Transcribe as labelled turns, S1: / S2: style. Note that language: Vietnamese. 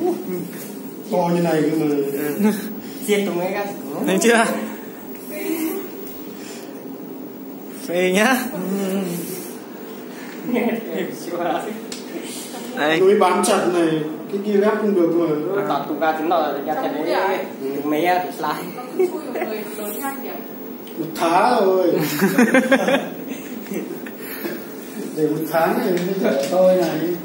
S1: to như này cơ mà.
S2: Diệt tụi mấy cái.
S3: Thấy chưa? Phê nhá. Đây.
S1: Núi bám chặt này, cái kia ghép không được mà.
S2: Tọt tụi ra chúng nó ra chặt đấy. Mấy thì slide.
S1: Một tháng rồi. Để một tháng này mới chở tôi này.